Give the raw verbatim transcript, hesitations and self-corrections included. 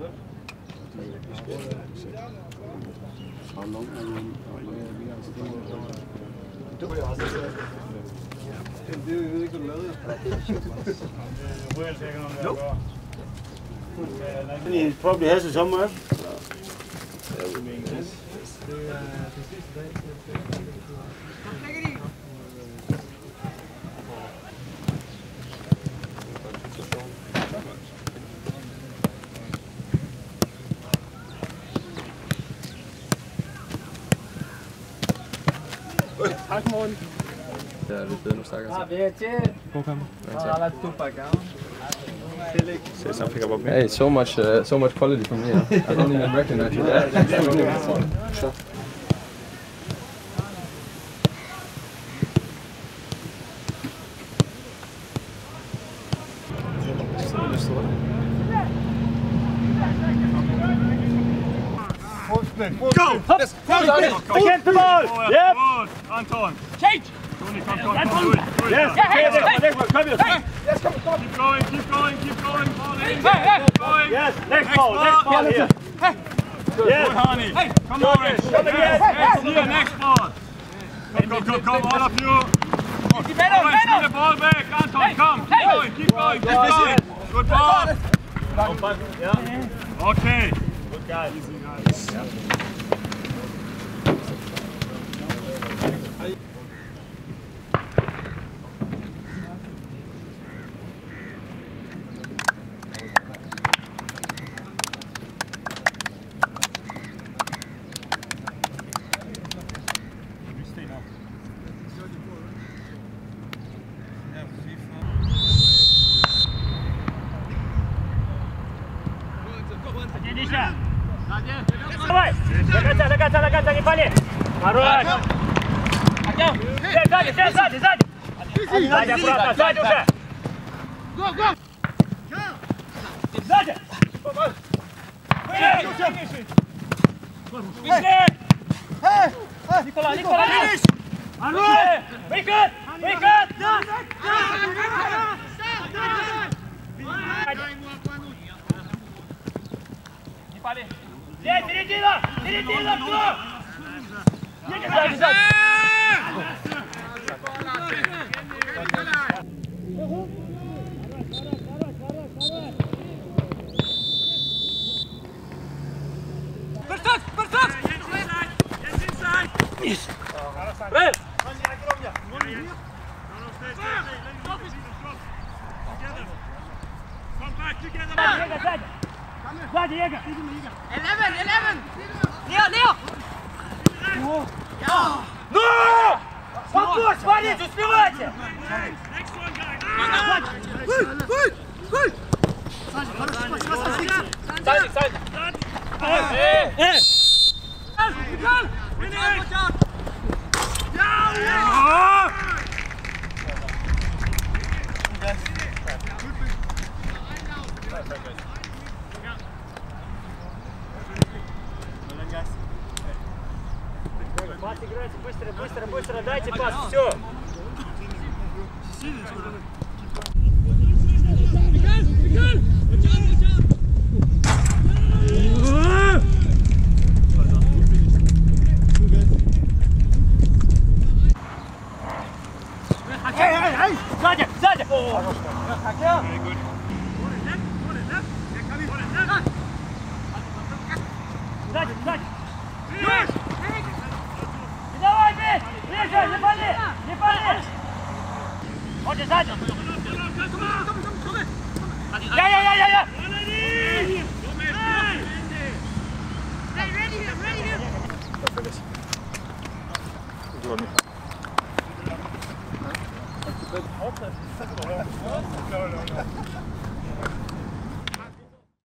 He probably has it somewhere. Tak, Morten. Det er lidt bedre nu, stakkels. God kamp. Hey, so much, uh, so much quality from here. I don't even recognize you. Sure. Go! Against the ball! Yep! Anton! Change! Tony, come, come, come, do it, do it! Yes! Come here! Keep going, keep going, keep going, ball in! Keep going! Yes! Next ball, next ball here! Good, Yes! good, honey! Come on, Rich! Yes, next here, next ball! Come, come, come, come, all of you! Always get the ball back, Anton, come! Keep going, keep going, keep going! Good ball! Okay! Good guys! Easy, guys! Давай! Догаться, догаться, догаться, не пали! Хорош! Сзади, сзади, сзади, сзади! Сзади, аккуратно, сзади уже! Сзади! Быстрее! Никола, Никола! Хорош! Выход! Выход! Не пали! Здесь, середина! Середина, кто? Сзади, сзади! Спартак! Спартак! Брат! Сзади, Ега! Eleven, eleven! Leo, Leo! Ну! Попор, смотрите, успевайте! Сзади, сзади! Эй! Эй! Пас играйте быстро, быстро, быстро, дайте пас, все. Сзади, сзади! Сзади, сзади! Не давай бить! Ближе, не пали! Не пали! Вот и сзади! Я-я-я-я-я!